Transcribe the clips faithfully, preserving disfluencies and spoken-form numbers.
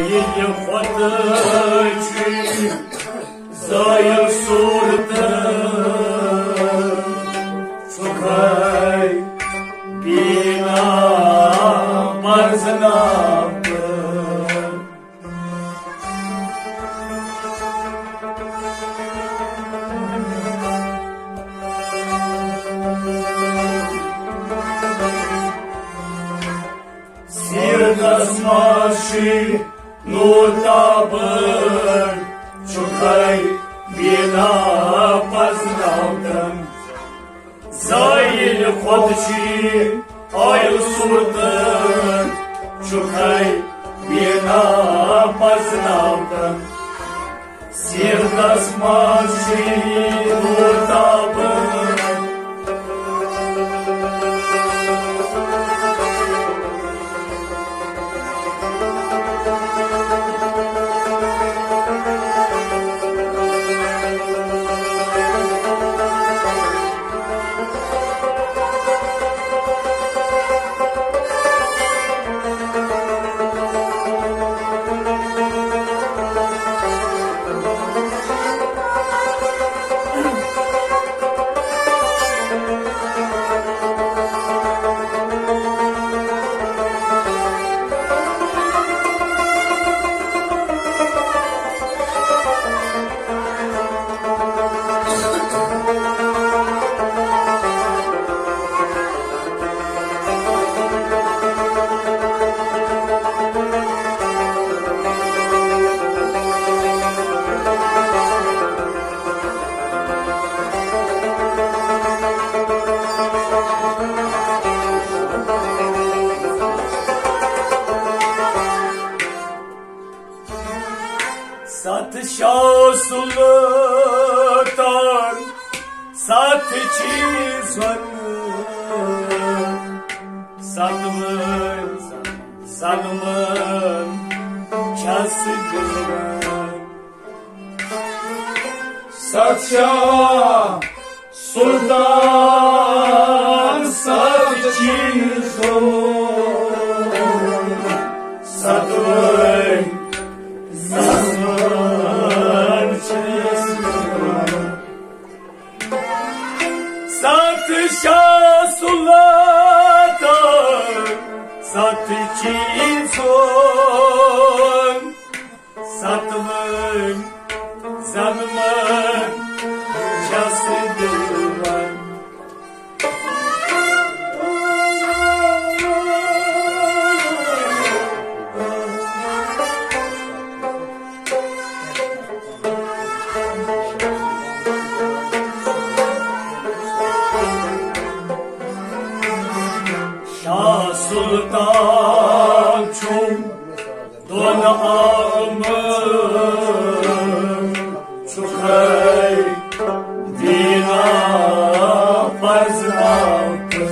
Zail Fatih'i Zail Sultan Çukay Bina Barzanabı Sirdas Mashi Nutabır Çukay Bina Barzanabı Zail Fatih'i Zail Sultan Çukay Bina Barzanabı Sirdas Mashi Nutabır Sat Şah Sultan Sat Çizvan Sadmın Sadmın Kasıgın Sat Şah Sultan Sat Çizvan Sadmın Sat Şah Sultan Sat Çizon Satmın Zanmın Kasıdırlar Şah Sultan Çum Don Ağamın Çukay Dina Barzanabı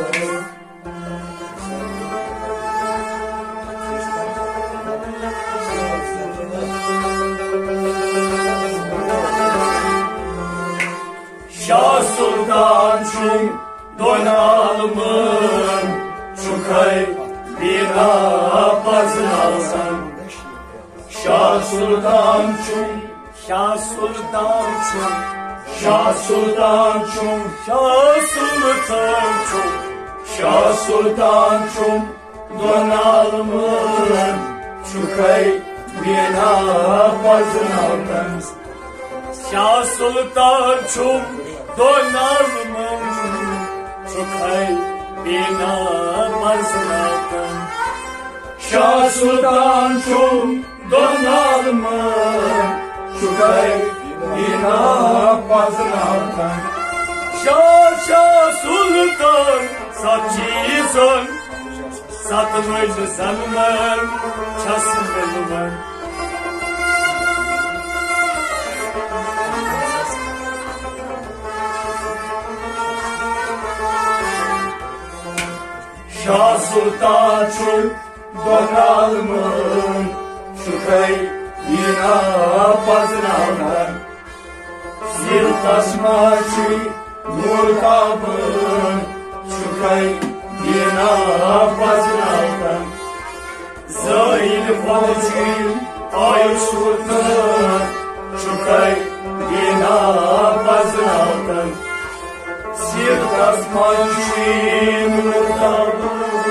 Şah Sultan Çum Don Ağamın Çukay Bina Barzanabı Şah Sultan Çum Şah Sultan Çum Şah Sultan Çum Şah Sultan Çum Şah Sultan Çum Don Ağamın Çukay Bina Barzanabı Şah Sultan Çum Don Ağamın Çukay Bina Barzanabı Şah Sultan Çum Don Ağamın Çukay Bina Barzanabı Şah Şah Sultan Sat Çizon Satmın Zanmın Kasıdırlar Şah Sultan Çum Don Ağamın Çukay Bina Barzanabı Sirdas Mashi Nutabır Çukay Bina Barzanabı Zăile focii ai surtă, ciucai din apa znaltă, sirta smanjinu tavă.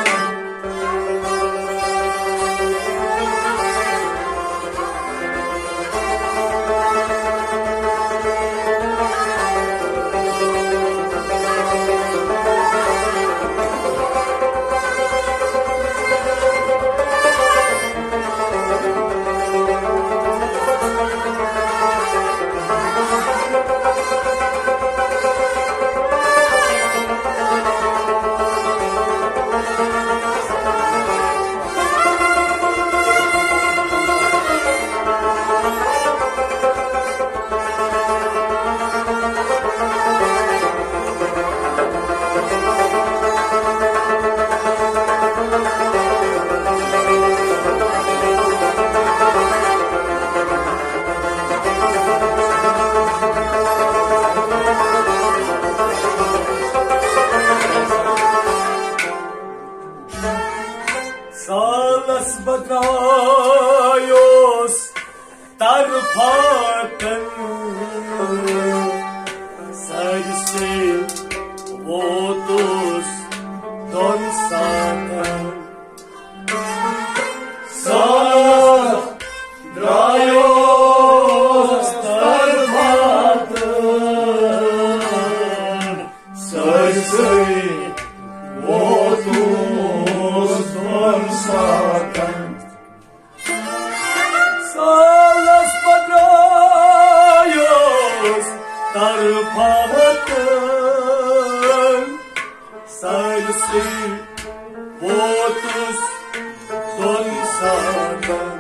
Salas bagayos tarpatan, sayısı otuz don satan. Salas bagayos tarpatan, sayısı otuz don satan. Salas bagayos tarpatan, sayısı otuz don satan.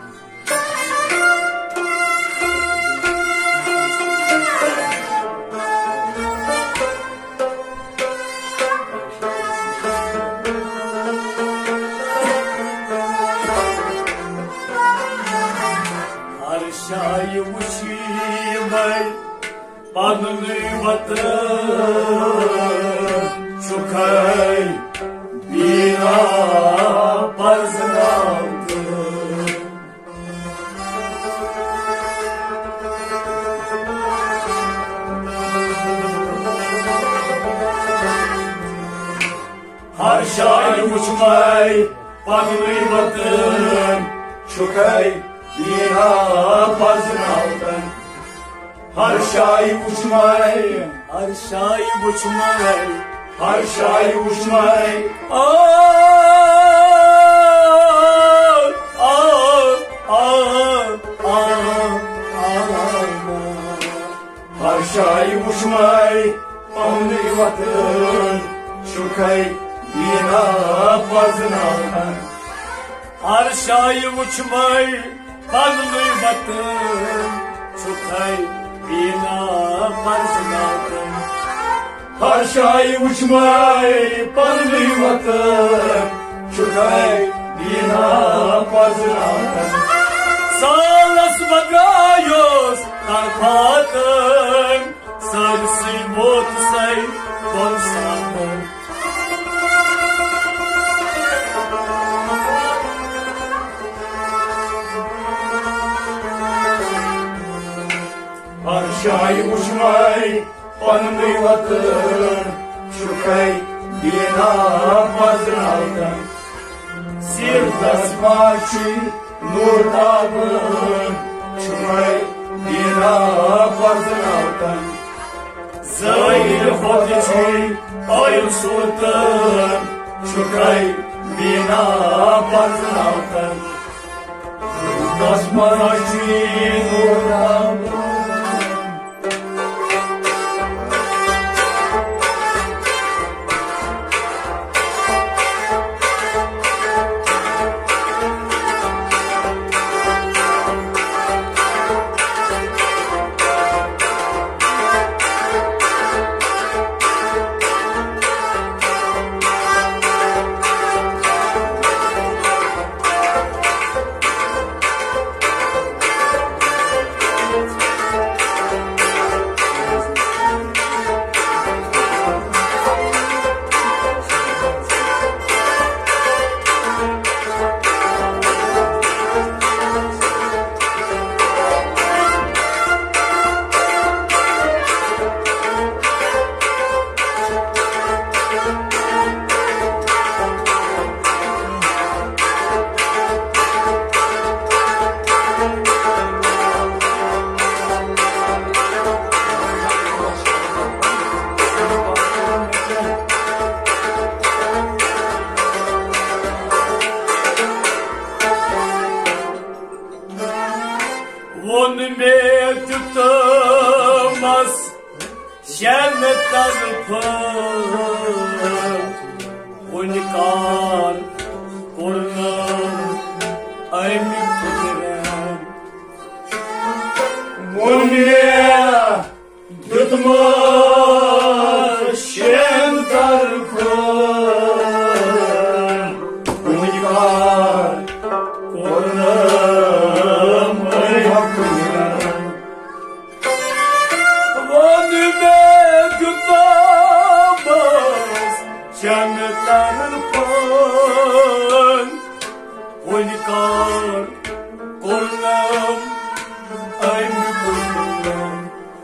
Arşayı uçimay, panlı vatan, çukay, bina parzanaltı. Arşayı uçmay, panlı vatan, çukay, bina parzanaltı. Harşay uçmay, harşay uçmay, harşay uçmay. Aa, aa, aa, aa, aa. Harşay uçmay, panlı vatan, çukay, bina parzanaltı. Harşay uçmay, panlı vatan, çukay, bina parzanaltı. Harşay uçmay, panlı vatan, çukay, bina parzanaltı. Salas bagayos tarpatan, sayısı otuz don satan. Harşay uçmay, panlı vatan, çukay, bina parzanaltı. Sirta smači nur tavın, çukay, bina parzanaltı. Zăile fotici ai surtă, çukay, bina parzanaltı. Sirta smači nur tavın. Onu mektutumuz şenlikler pır Unikal kurnum aymi kudirem Onu mektutumuz şenlikler pır Unikal kurnum aymi kudirem Onu mektutumuz şenlikler pır Unikal kurnum aymi kudirem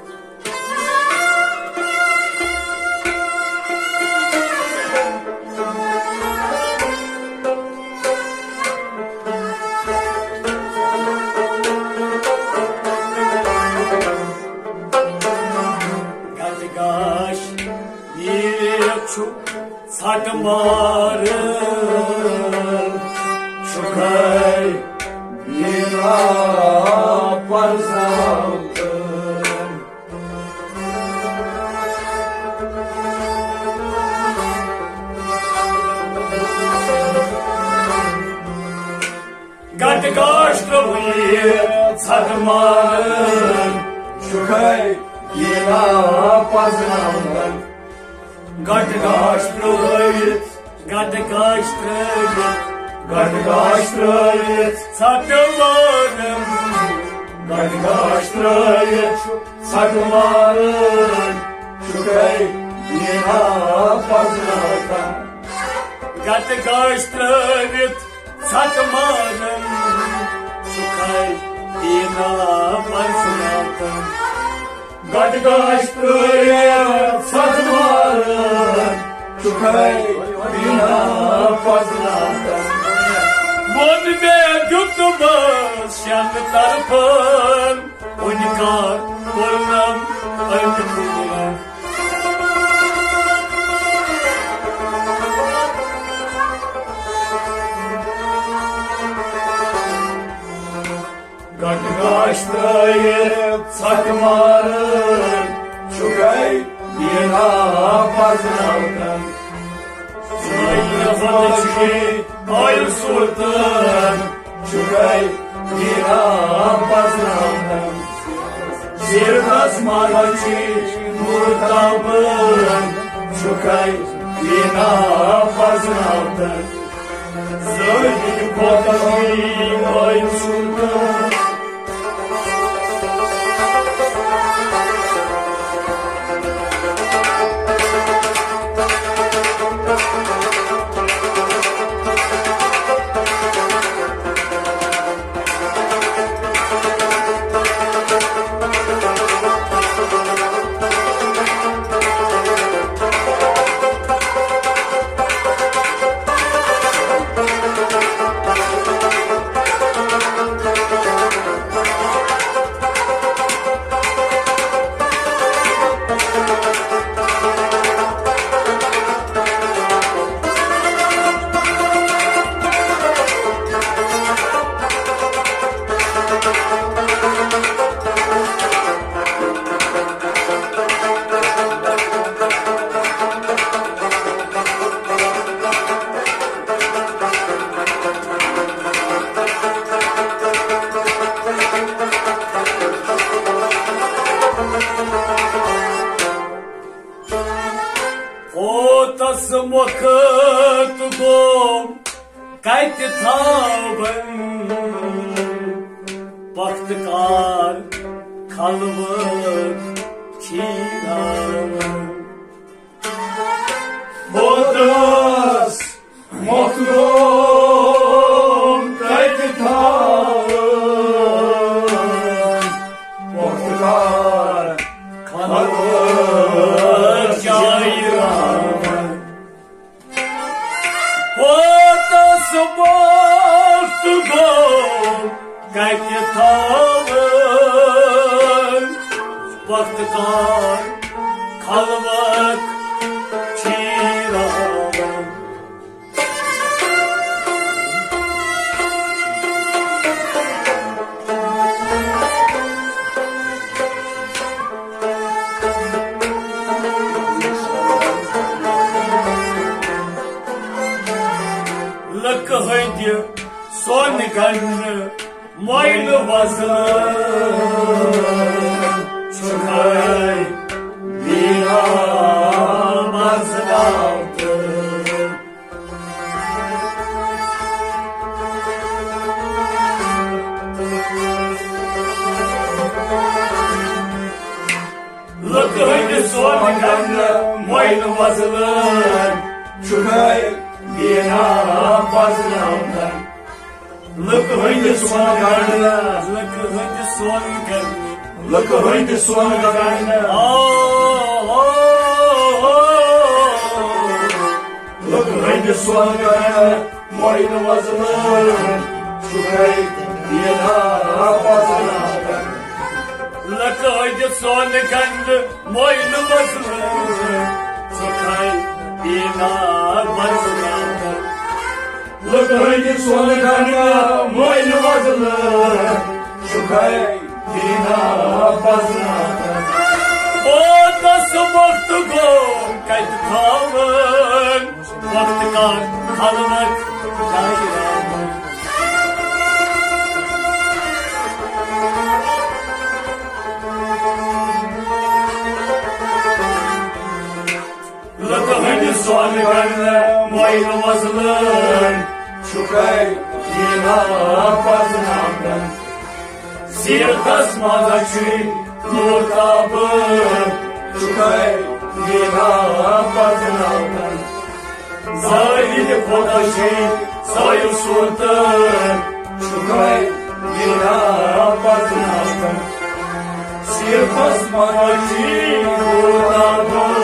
Gadgaş yekçu satmarım Şukay bina parzaldım Gadgaş kıvıyı satmarım Şukay bina parzaldım Gadgaş kıvıyı Gadgaş kıvıyı Gadgaş kıvıyı satmarım Gadgaş kıvıyı satmarım Şukay bina parzaldım Gadgaş kıvıyı satmarım Şukay bina parzaldım Gadgaş kıvıyı satmarım Şukay bina parzaldım Bunu mektutumuz şenlikler pır Unikal kurnum aymi kudirem Gadgaş kıvıyı satmarım Şukay bina parzaldım Sayyafatçı ayır sultan Şukay bina parzaldım Sirdas maraçı murtabım Şukay bina parzaldım Zöydü kotaşı ayır sultan Otasım vakit gom Kayıt tabın Baktıkar kalbık çiğnarım Otas mutlum kayıt tabın Baktıkar kalbık çiğnarım Otasım vakit gom Kayıt tabın Baktıkar kalbık çiğnarım kanlı moylu bazlı çukay bina bazlavdı Lıkıydı son kanlı moylu bazlı çukay bina bazlavdı Lıkıydı son kanlı Lıkıydı son kanlı Lıkıydı son kanlı Lıkıydı son kanlı moylu bazlı çukay bina bazlavdı Lıkıydı son kanlı moylu bazlı çukay bina bazlavdı Lıkıydı son kanlı moylu bazlı çukay bina bazlavdı O nasıl baktı o kaydı kalın Baktı kal kalmak kayranlık Lıkıydı son kanlı moylu bazlı çukay bina bazlavdı Sirtas magaçı nur kapı çukay bina bazlavdı Zahidi kodaşı sayı sultan çukay bina bazlavdı Sirtas magaçı nur kapı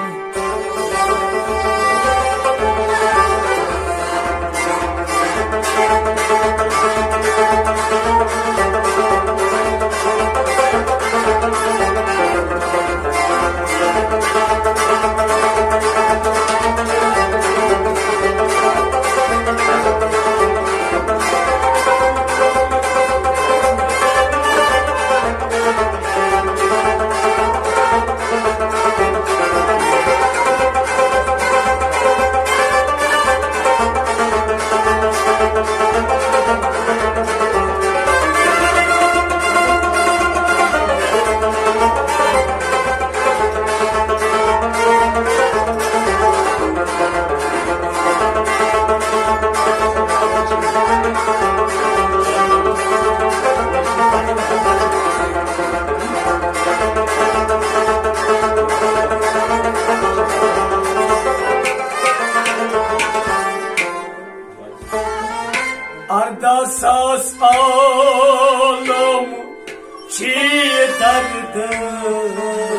Arda saz alım çiğ derdim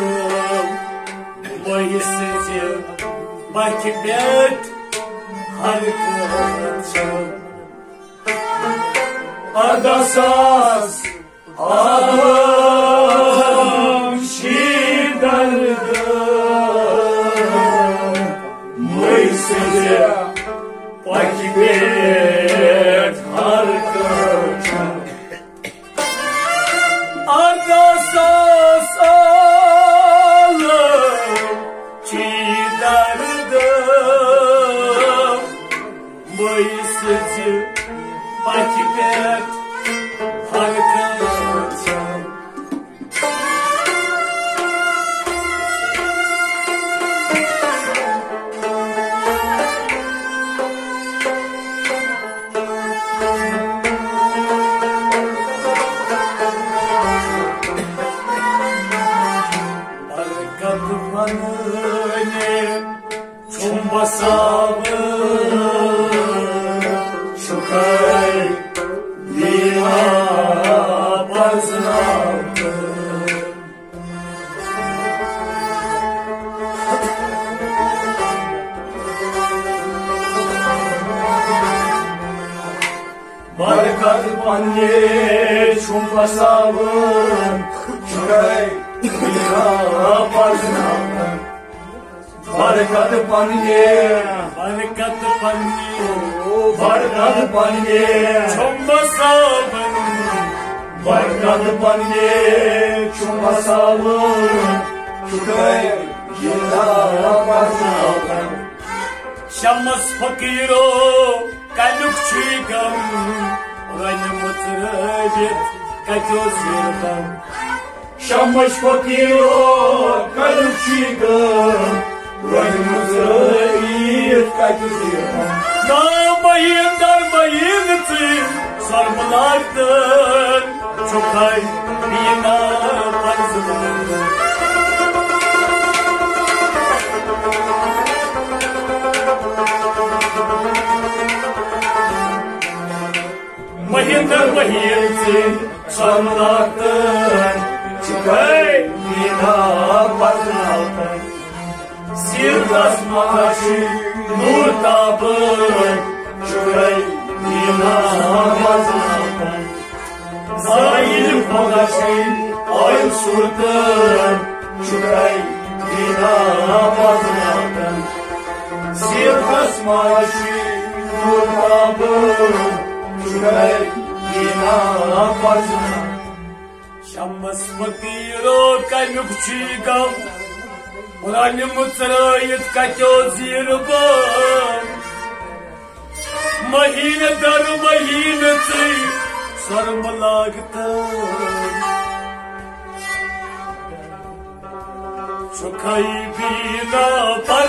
Bayısıcı bakibet harikacım Arda saz alım çiğ derdim Bayısıcı bakibet harikacım Arda saz alım çiğ derdim Bayısıcı bakibet harikacım Kapımanı çumbasabı çukay bina bazlavdı Barkadı panne çumbasabı çukay bina bazlavdı Barkadı panne Barkadı panne Barkadı panne çumbasabı Barkadı panne çumbasabı çukay bina bazlavdı Şammas fakiro kalukçigam Rani mutrăit ca te-o zirgăm. Și-am copilul ca lucigă, Rani mutrăit ca te zirgăm. Da, băin, dar băinții, s-ar mânactări, ciucai bina parzălă. Băin, dar băinții, s-ar mânactări, ciucai bina parzălă. Sirdas mașii, nu tabări, ciucai bina parzălă. Zail pagașii, ai surtări, ciucai bina parzălă. Sirdas mașii, nu tabări, ciucai bina parzălă. Și-am măsmătiro ca-i miucigam, Rani mutrăit ca te-o zirgăm. Măhine, dar măhine-ți s-ar mânactări. Ciucai bina